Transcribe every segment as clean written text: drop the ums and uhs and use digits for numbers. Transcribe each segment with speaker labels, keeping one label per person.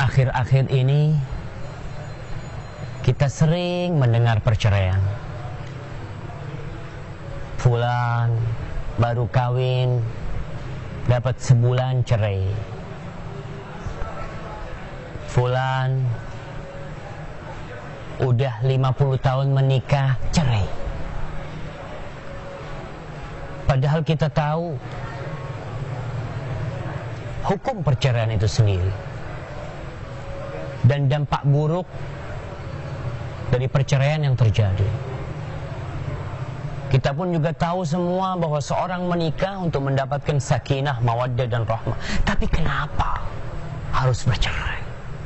Speaker 1: Akhir-akhir ini kita sering mendengar perceraian. Fulan baru kawin, dapat sebulan cerai. Fulan udah 50 tahun menikah, cerai. Padahal kita tahu hukum perceraian itu sendiri dan dampak buruk dari perceraian yang terjadi. Kita pun juga tahu semua bahwa seorang menikah untuk mendapatkan sakinah, mawaddah dan rahmah. Tapi kenapa harus bercerai?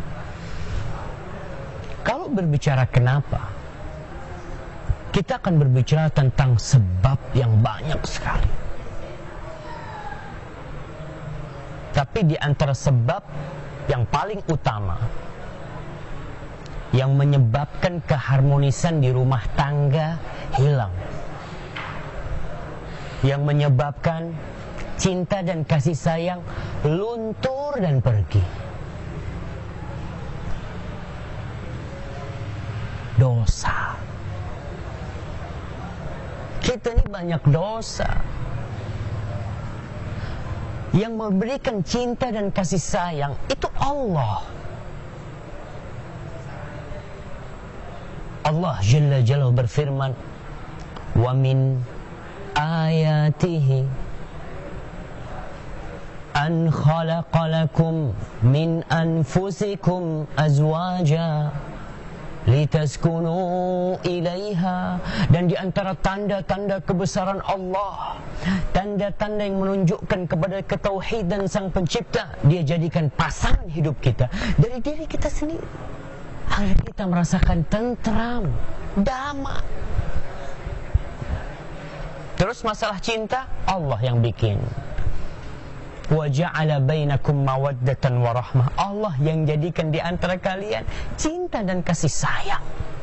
Speaker 1: Kalau berbicara kenapa, kita akan berbicara tentang sebab yang banyak sekali. Tapi di antara sebab yang paling utama yang menyebabkan keharmonisan di rumah tangga hilang, yang menyebabkan cinta dan kasih sayang luntur dan pergi, dosa. Kita ini banyak dosa. Yang memberikan cinta dan kasih sayang itu Allah. Allah Jalla Jalla berfirman, wa min ayatihi an khalaqa lakum min anfusikum azwaja litaskunu ilaiha. Dan di antara tanda-tanda kebesaran Allah, tanda-tanda yang menunjukkan kepada ketauhidan Sang Pencipta, Dia jadikan pasangan hidup kita dari diri kita sendiri agar kita merasakan tentram, damai. Terus masalah cinta, Allah yang bikin. Wa ja'ala bainakum mawaddatan wa rahmah. Allah yang jadikan di antara kalian cinta dan kasih sayang.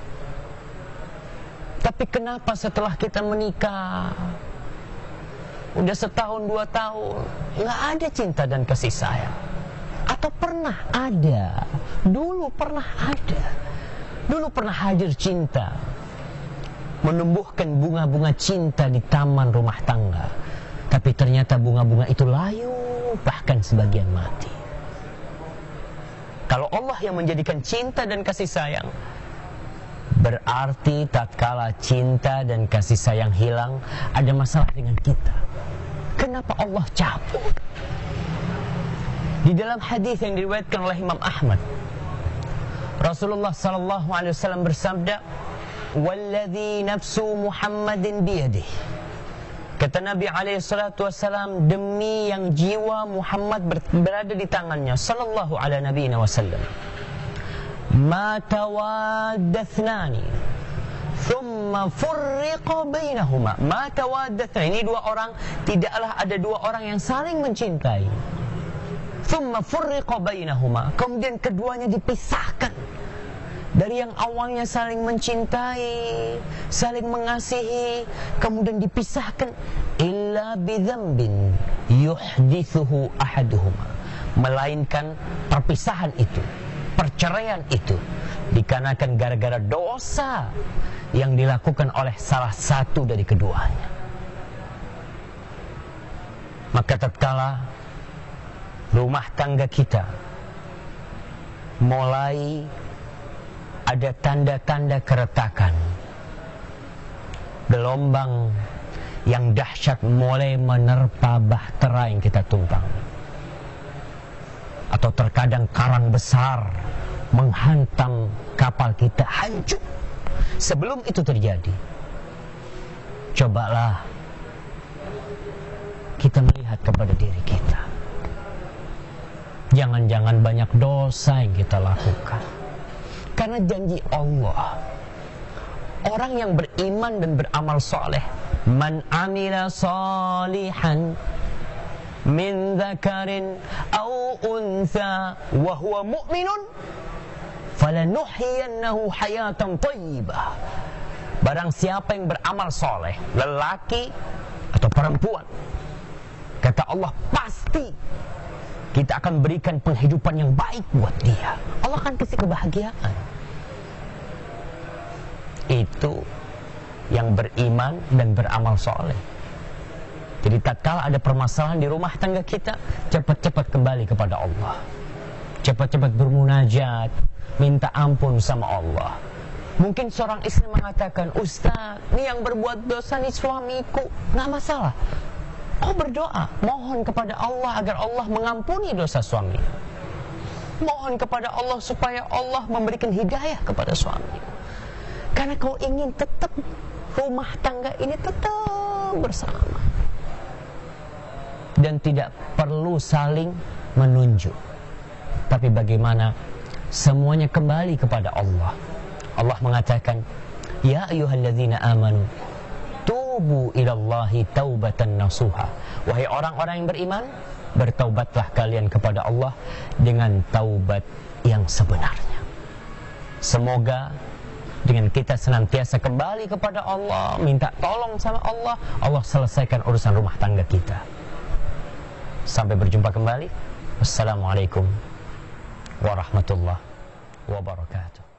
Speaker 1: Tapi kenapa setelah kita menikah, udah setahun 2 tahun, nggak ada cinta dan kasih sayang? Atau pernah ada? Dulu pernah ada. Dulu pernah hadir cinta, menumbuhkan bunga-bunga cinta di taman rumah tangga. Tapi ternyata bunga-bunga itu layu, bahkan sebagian mati. Kalau Allah yang menjadikan cinta dan kasih sayang, berarti tatkala cinta dan kasih sayang hilang, ada masalah dengan kita. Kenapa Allah cabut? Di dalam hadis yang diriwayatkan oleh Imam Ahmad, Rasulullah sallallahu alaihi wasallam bersabda, "Walladzi nafsu Muhammadin biyadihi." Kata Nabi alaihi salatu wasallam, demi yang jiwa Muhammad berada di tangannya, sallallahu ala nabiyina wasallam, ma tawaddathnani thumma furriqa bainahuma. Ma tawaddathnani, ini dua orang, tidaklah ada dua orang yang saling mencintai. Thumma furriqa bainahuma, kemudian keduanya dipisahkan. Dari yang awalnya saling mencintai, saling mengasihi, kemudian dipisahkan. Illa bidzambin yuhdithuhu ahaduhuma, melainkan perpisahan itu, perceraian itu dikarenakan gara-gara dosa yang dilakukan oleh salah satu dari keduanya. Maka tatkala rumah tangga kita mulai ada tanda-tanda keretakan, gelombang yang dahsyat mulai menerpa bahtera yang kita tumpang, atau terkadang karang besar menghantam kapal kita, hancur. Sebelum itu terjadi, cobalah kita melihat kepada diri kita. Jangan-jangan banyak dosa yang kita lakukan. Karena janji Allah, orang yang beriman dan beramal soleh, man amila salihan min dzakarin aw untha wa huwa mu'minun falanuhyiyannahu hayatan thayyibah. Barang siapa yang beramal soleh, lelaki atau perempuan, kata Allah, pasti kita akan berikan penghidupan yang baik buat dia. Allah akan kasih kebahagiaan. Itu yang beriman dan beramal soleh. Jadi tatkala ada permasalahan di rumah tangga kita, cepat-cepat kembali kepada Allah, cepat-cepat bermunajat, minta ampun sama Allah. Mungkin seorang istri mengatakan, Ustaz, ini yang berbuat dosa nih suamiku. Nggak masalah, kau berdoa, mohon kepada Allah agar Allah mengampuni dosa suami. Mohon kepada Allah supaya Allah memberikan hidayah kepada suami. Karena kau ingin tetap rumah tangga ini tetap bersama. Dan tidak perlu saling menunjuk, tapi bagaimana semuanya kembali kepada Allah. Allah mengatakan, Ya ayyuhalladzina amanu tubu ilallahi taubatan nasuha. Wahai orang-orang yang beriman, bertaubatlah kalian kepada Allah dengan taubat yang sebenarnya. Semoga dengan kita senantiasa kembali kepada Allah, minta tolong sama Allah, Allah selesaikan urusan rumah tangga kita. Sampai berjumpa kembali. Wassalamualaikum warahmatullahi wabarakatuh.